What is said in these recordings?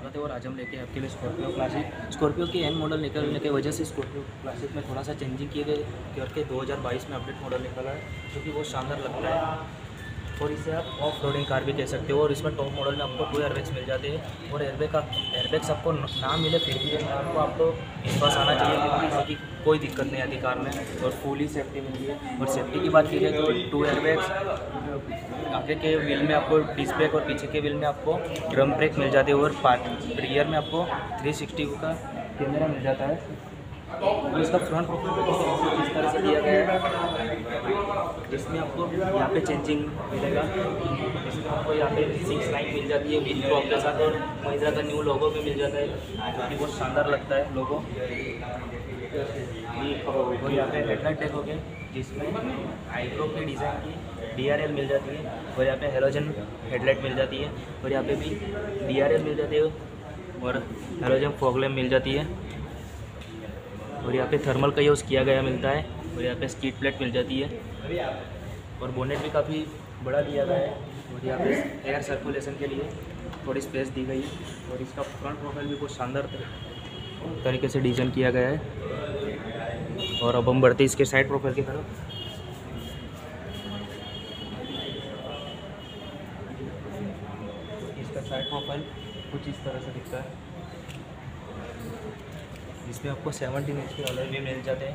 स्वागत है। और आज हम लेके आपके लिए स्कॉर्पियो क्लासिक। स्कॉर्पियो की एन मॉडल निकलने की वजह से स्कॉर्पियो क्लासिक में थोड़ा सा चेंजिंग किए गए करके 2022 में अपडेट मॉडल निकला है, जो कि बहुत शानदार लगता है। और इसे आप ऑफ रोडिंग कार भी कह सकते हो। और इसमें टॉप मॉडल में आपको 2 एयरबैग्स मिल जाते हैं। और एयरबैग्स आपको ना मिले फिर भी आपको विश्वास आना चाहिए, क्योंकि कोई दिक्कत नहीं आती कार में। और फुली सेफ्टी मिली है। और सेफ्टी की बात की जाए तो 2 एयरबैग्स, आगे के व्हील में आपको डिस्क ब्रेक और पीछे के व्हील में आपको ड्रम ब्रेक मिल जाते हैं। और रियर में आपको 360 का कैमरा मिल जाता है। और इसका फ्रंट प्रोफाइल इस तरह से दिया गया है, जिसमें आपको यहाँ पे चेंजिंग मिलेगा। जिसमें आपको यहाँ पे 6 लाइन मिल जाती है व्हील ड्रॉप के साथ। और महिंद्रा का न्यू लोगो भी मिल जाता है, जो कि बहुत शानदार लगता है लोगो। और यहाँ पे हेडलाइट देखोगे, जिसमें आईब्रो की डिज़ाइन की DRL मिल जाती है। और यहाँ पे हेलोजन हेडलाइट मिल जाती है। और यहाँ पे भी DRL मिल जाती है और हेलोजन फॉग लैम्प मिल जाती है। और यहाँ पे थर्मल का यूज़ किया गया मिलता है। और यहाँ पे स्कीड प्लेट मिल जाती है। और बोनेट भी काफ़ी बड़ा दिया गया है। और यहाँ पे एयर सर्कुलेशन के लिए थोड़ी स्पेस दी गई है। और इसका फ्रंट प्रोफाइल भी बहुत शानदार तरीके से डिज़ाइन किया गया है। और अब हम बढ़ते इसके साइड प्रोफाइल की तरफ। इसका साइड प्रोफाइल कुछ इस तरह से दिखता है, जिसमें आपको 17 इंच के अलॉय भी मिल जाते हैं।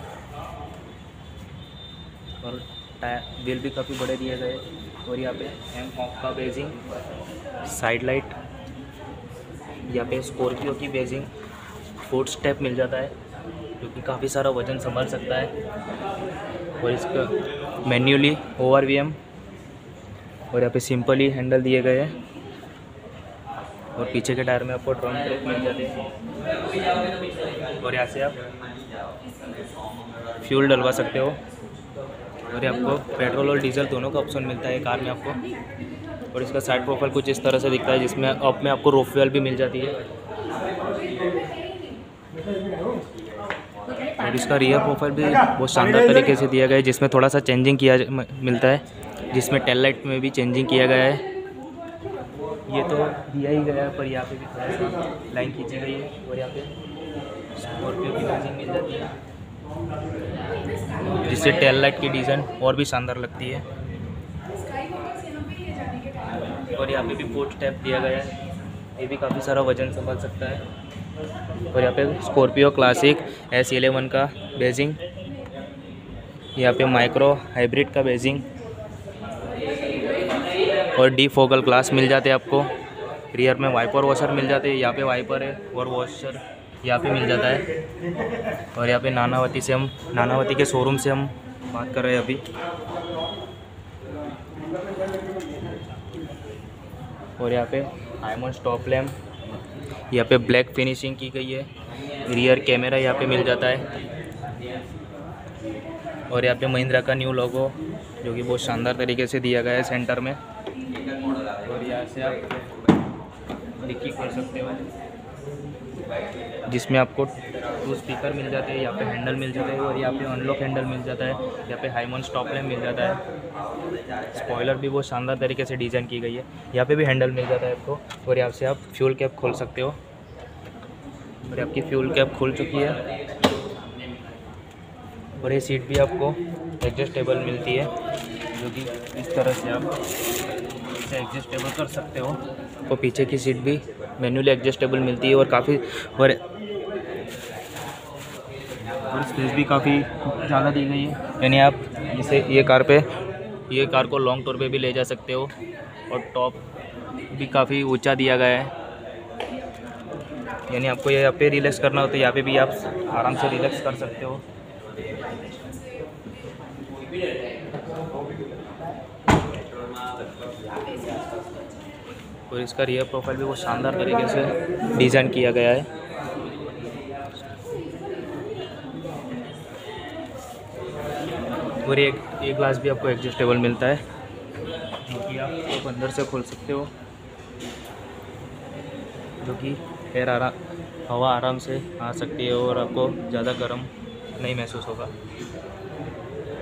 और व्हील भी काफ़ी बड़े दिए गए। और यहाँ पे एम ऑफ का बेजिंग, साइड लाइट, यहाँ पे स्कॉर्पियो की बेजिंग, फुट स्टेप मिल जाता है, जो कि काफ़ी सारा वजन संभाल सकता है। और इसका मैन्युअली ORVM। और यहाँ पे सिंपली हैंडल दिए गए हैं। और पीछे के टायर में आपको ड्रम ब्रेक मिल जाते हैं। और यहाँ से आप फ्यूल डलवा सकते हो। और ये आपको पेट्रोल और डीजल दोनों का ऑप्शन मिलता है कार में आपको। और इसका साइड प्रोफाइल कुछ इस तरह से दिखता है, जिसमें अप में आपको रोफ व्हील भी मिल जाती है। और इसका रियर प्रोफाइल भी बहुत शानदार तरीके से दिया गया है, जिसमें थोड़ा सा चेंजिंग किया मिलता है, जिसमें टेल लाइट में भी चेंजिंग किया गया है। ये तो दिया ही गया है, पर यहाँ पे भी थोड़ा सा लाइन खींची गई है। और यहाँ पे स्कॉर्पियो की चेंजिंग मिल जाती है, जिससे टेल लाइट की डिज़ाइन और भी शानदार लगती है। और यहाँ पे भी फुट स्टेप दिया गया है, ये भी काफ़ी सारा वजन संभाल सकता है। और यहाँ पे स्कॉर्पियो क्लासिक S11 का बेजिंग, यहाँ पे माइक्रो हाइब्रिड का बेजिंग और डिफोगल ग्लास मिल जाते हैं आपको। रियर में वाइपर वॉशर मिल जाते हैं, यहाँ पे वाइपर है और वॉशर यहाँ पे मिल जाता है। और यहाँ पे नानावती के शोरूम से हम बात कर रहे हैं अभी। और यहाँ पे हाइमन स्टॉप लैम्प, यहाँ पे ब्लैक फिनिशिंग की गई है। रियर कैमरा यहाँ पे मिल जाता है। और यहाँ पे महिंद्रा का न्यू लोगो, जो कि बहुत शानदार तरीके से दिया गया है सेंटर में। और यहाँ से आप डिक्की खोल सकते हो, जिसमें आपको 2 स्पीकर मिल जाते हैं, यहाँ पे हैंडल मिल जाता है। और यहाँ पे अनलॉक हैंडल मिल जाता है, यहाँ पे हाइमन स्टॉप लैम्प मिल जाता है। स्पॉइलर भी बहुत शानदार तरीके से डिज़ाइन की गई है, यहाँ पे भी हैंडल मिल जाता है आपको। और यहाँ से आप फ्यूल कैप खोल सकते हो। और आपकी फ्यूल कैप खुल चुकी है। और ये सीट भी आपको एडजस्टेबल मिलती है, जो कि इस तरह से आप इसे एडजस्टेबल कर सकते हो। तो पीछे की सीट भी मैन्युअली एडजस्टेबल मिलती है। और काफ़ी और स्पेस भी काफ़ी ज़्यादा दी गई है, यानी आप इसे ये कार को लॉन्ग टूर पे भी ले जा सकते हो। और टॉप भी काफ़ी ऊंचा दिया गया है, यानी आपको यहाँ पे रिलैक्स करना हो तो यहाँ पे भी आप आराम से रिलैक्स कर सकते हो। और इसका रियर प्रोफाइल भी बहुत शानदार तरीके से डिज़ाइन किया गया है। और एक ग्लास भी आपको एडजस्टेबल मिलता है, जो कि आप अंदर से खोल सकते हो, जो कि हवा आराम से आ सकती है और आपको ज़्यादा गर्म नहीं महसूस होगा।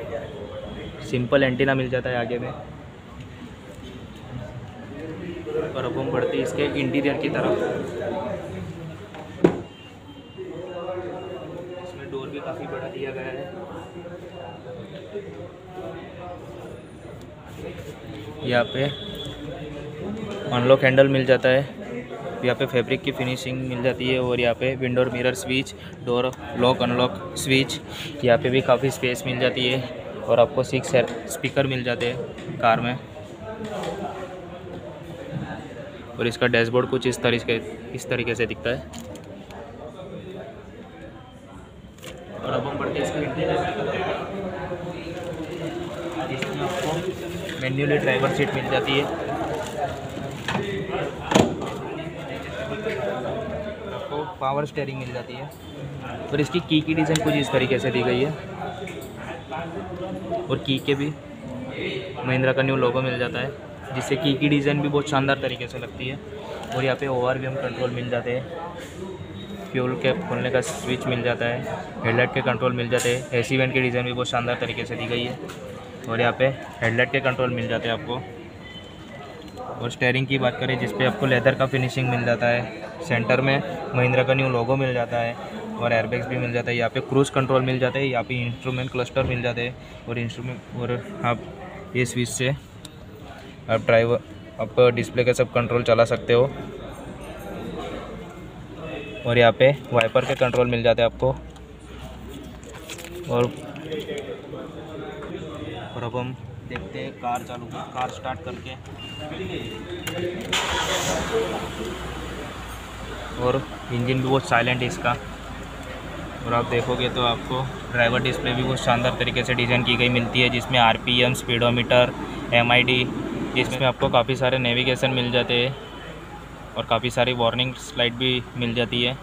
सिंपल एंटीना मिल जाता है आगे में। और अब हम बढ़ते हैं इसके इंटीरियर की तरफ। इसमें डोर भी काफ़ी बड़ा दिया गया है। यहाँ पे अनलॉक हैंडल मिल जाता है, यहाँ पे फैब्रिक की फिनिशिंग मिल जाती है, और यहाँ पे window mirror switch, door lock unlock switch, यहाँ पे भी काफ़ी स्पेस मिल जाती है, और आपको 6 स्पीकर मिल जाते हैं कार में। और इसका डैशबोर्ड कुछ इस तरीके से दिखता है। और अब हम बढ़ते हैं इसके इंटीरियर की तरफ। इसमें आपको मैन्युअली ड्राइवर सीट मिल जाती है, आपको पावर स्टीयरिंग मिल जाती है, और इसकी की डिज़ाइन कुछ इस तरीके से दी गई है, और की के भी महिंद्रा का न्यू लोगो मिल जाता है, जिससे की डिज़ाइन भी बहुत शानदार तरीके से लगती है। और यहाँ पे ओवरव्यू कंट्रोल मिल जाते हैं, फ्यूल कैप खोलने का स्विच मिल जाता है, हेडलाइट के कंट्रोल मिल जाते हैं, एसी वेंट की डिज़ाइन भी बहुत शानदार तरीके से दी गई है, और यहाँ पे हेडलाइट के कंट्रोल मिल जाते हैं आपको। और स्टीयरिंग की बात करें, जिस पे आपको लेदर का फिनिशिंग मिल जाता है, सेंटर में महिंद्रा का न्यू लोगो मिल जाता है, और एयरबैग्स भी मिल जाता है। यहाँ पे क्रूज़ कंट्रोल मिल जाते हैं, यहाँ पे इंस्ट्रूमेंट क्लस्टर मिल जाते हैं, और आप ये स्विच से आप डिस्प्ले का सब कंट्रोल चला सकते हो। और यहाँ पे वाइपर के कंट्रोल मिल जाते हैं आपको। और अब हम देखते हैं कार स्टार्ट करके, और इंजन भी बहुत साइलेंट है इसका। और आप देखोगे तो आपको ड्राइवर डिस्प्ले भी बहुत शानदार तरीके से डिज़ाइन की गई मिलती है, जिसमें RPM, स्पीडोमीटर, MID, इसमें आपको काफ़ी सारे नेविगेशन मिल जाते हैं, और काफ़ी सारी वार्निंग लाइट भी मिल जाती है।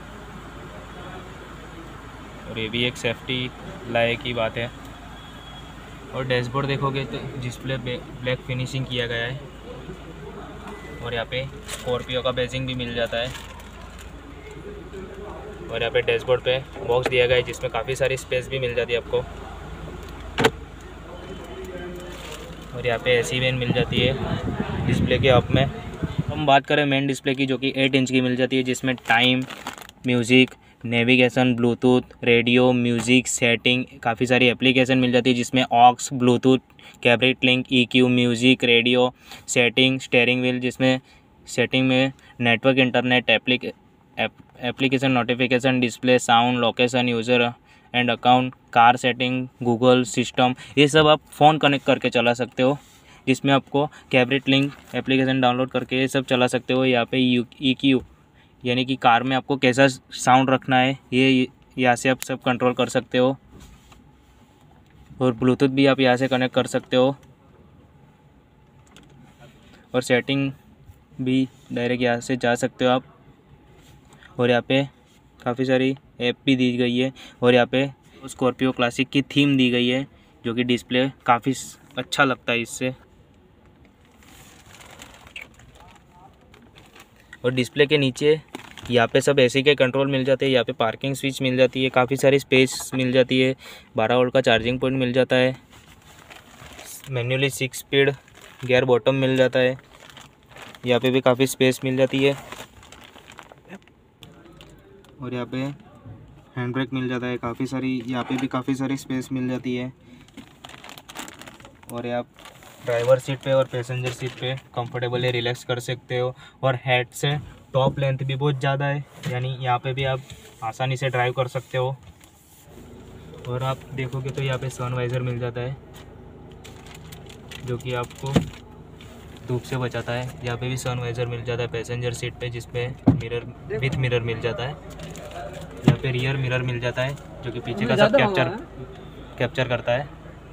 और ये भी एक सेफ्टी लायक की बात है। और डैशबोर्ड देखोगे तो डिस्प्ले ब्लैक फिनिशिंग किया गया है, और यहाँ पे स्कॉर्पियो का बेजिंग भी मिल जाता है। और यहाँ पे डैशबोर्ड पे बॉक्स दिया गया है, जिसमें काफ़ी सारी स्पेस भी मिल जाती है आपको। और यहाँ पे एसी वेन मिल जाती है डिस्प्ले के अप में। हम बात करें मेन डिस्प्ले की, जो कि 8 इंच की मिल जाती है, जिसमें time, music, navigation, Bluetooth, radio, music, setting, काफ़ी सारी एप्लीकेशन मिल जाती है, जिसमें aux, Bluetooth, Carbit link, EQ, music, radio, setting, steering wheel, जिसमें सेटिंग में network, internet, application notification, display, sound, location, user and account, car setting, Google system, ये सब आप फ़ोन कनेक्ट करके चला सकते हो, जिसमें आपको कैब्रेट लिंक एप्लीकेशन डाउनलोड करके ये सब चला सकते हो। यहाँ पे EQ यानी कि कार में आपको कैसा साउंड रखना है, ये यहाँ से आप सब कंट्रोल कर सकते हो। और ब्लूटूथ भी आप यहाँ से कनेक्ट कर सकते हो, और सेटिंग भी डायरेक्ट यहाँ से जा सकते हो आप। और यहाँ पे काफ़ी सारी ऐप भी दी गई है, और यहाँ पे स्कॉर्पियो क्लासिक की थीम दी गई है, जो कि डिस्प्ले काफ़ी अच्छा लगता है इससे। और डिस्प्ले के नीचे यहाँ पे सब एसी के कंट्रोल मिल जाते हैं, यहाँ पे पार्किंग स्विच मिल जाती है, काफ़ी सारी स्पेस मिल जाती है, 12 वोल्ट का चार्जिंग पॉइंट मिल जाता है, मैन्युअली 6 स्पीड गियर बॉटम मिल जाता है, यहाँ पे भी काफ़ी स्पेस मिल जाती है। और यहाँ पे हैंड ब्रेक मिल जाता है, काफ़ी सारी यहाँ पे भी काफ़ी सारी स्पेस मिल जाती है। और आप ड्राइवर सीट पे और पैसेंजर सीट पे कंफर्टेबली रिलैक्स कर सकते हो। और हेड से टॉप लेंथ भी बहुत ज़्यादा है, यानी यहाँ पे भी आप आसानी से ड्राइव कर सकते हो। और आप देखोगे तो यहाँ पे सन वाइज़र मिल जाता है, जो कि आपको धूप से बचाता है। यहाँ पे भी सन वाइज़र मिल जाता है पैसेंजर सीट पे, जिसमें मिरर विथ मिरर मिल जाता है। यहाँ पे रियर मिरर मिल जाता है, जो कि पीछे का सब कैप्चर करता है।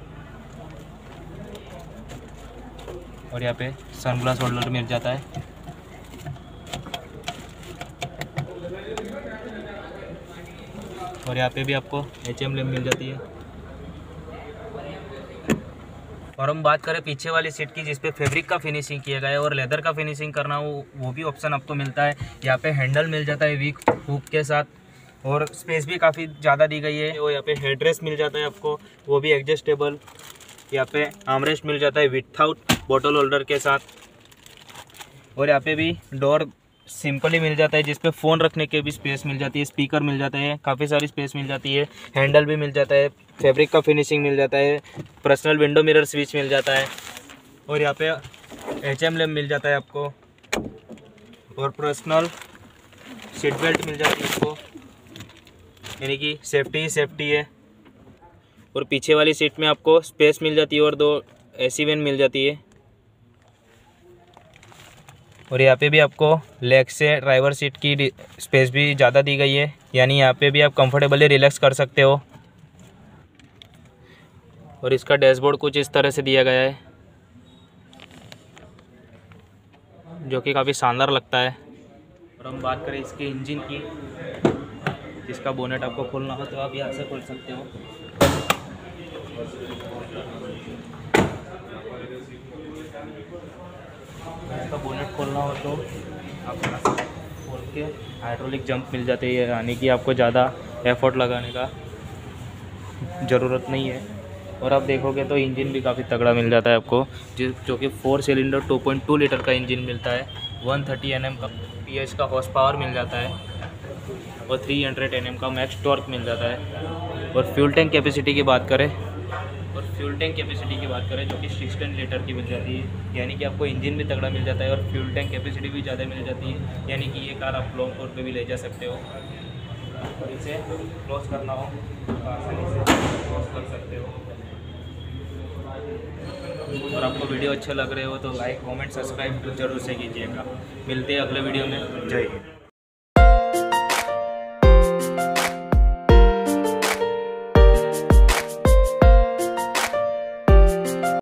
और यहाँ पे सनग्लास होल्डर मिल जाता है। और यहाँ पे भी आपको HM लैम्प मिल जाती है। और हम बात करें पीछे वाली सीट की, जिसपे फैब्रिक का फिनिशिंग किया गया है, और लेदर का फिनिशिंग करना हो वो भी ऑप्शन आपको मिलता है। यहाँ पे हैंडल मिल जाता है वीक हुक के साथ, और स्पेस भी काफ़ी ज़्यादा दी गई है। और यहाँ पे हेडरेस्ट मिल जाता है आपको, वो भी एडजस्टेबल। यहाँ पे आर्मरेस्ट मिल जाता है विथआउट बॉटल होल्डर के साथ। और यहाँ पे भी डोर सिंपल ही मिल जाता है, जिस पे फ़ोन रखने के भी स्पेस मिल जाती है, स्पीकर मिल जाता है, काफ़ी सारी स्पेस मिल जाती है, हैंडल भी मिल जाता है, फैब्रिक का फिनिशिंग मिल जाता है, पर्सनल विंडो मिरर स्विच मिल जाता है, और यहाँ पे HM लैम्प मिल जाता है आपको, और पर्सनल सीट बेल्ट मिल जाती है आपको, यानी कि सेफ्टी है। और पीछे वाली सीट में आपको स्पेस मिल जाती है और 2 AC वैन मिल जाती है। और यहाँ पे भी आपको लेग से ड्राइवर सीट की स्पेस भी ज़्यादा दी गई है, यानी यहाँ पे भी आप कंफर्टेबली रिलैक्स कर सकते हो। और इसका डैशबोर्ड कुछ इस तरह से दिया गया है, जो कि काफ़ी शानदार लगता है। और हम बात करें इसके इंजन की, जिसका बोनेट आपको खोलना हो तो आप यहाँ से खोल सकते हो। इसका बोनेट खोलना हो तो आप खोल के हाइड्रोलिक जंप मिल जाते हैं, यानी कि आपको ज़्यादा एफर्ट लगाने का ज़रूरत नहीं है। और आप देखोगे तो इंजन भी काफ़ी तगड़ा मिल जाता है आपको, जो कि 4 सिलेंडर 2.2 लीटर का इंजन मिलता है। 130 Nm का PS का हॉर्स पावर मिल जाता है और 300 Nm का मैक्स टॉर्क मिल जाता है। और फ्यूल टैंक कैपेसिटी की बात करें जो कि 16 लीटर की मिल जाती है, यानी कि आपको इंजन भी तगड़ा मिल जाता है और फ्यूल टैंक कैपेसिटी भी ज़्यादा मिल जाती है, यानी कि ये कार आप लॉन्ग टूर पे भी ले जा सकते हो। और इसे क्लोज करना हो तो आसानी से क्लोज कर सकते हो। और आपको वीडियो अच्छे लग रहे हो तो लाइक, कमेंट, सब्सक्राइब जरूर से कीजिएगा। मिलते हैं अगले वीडियो में। जय हिंद।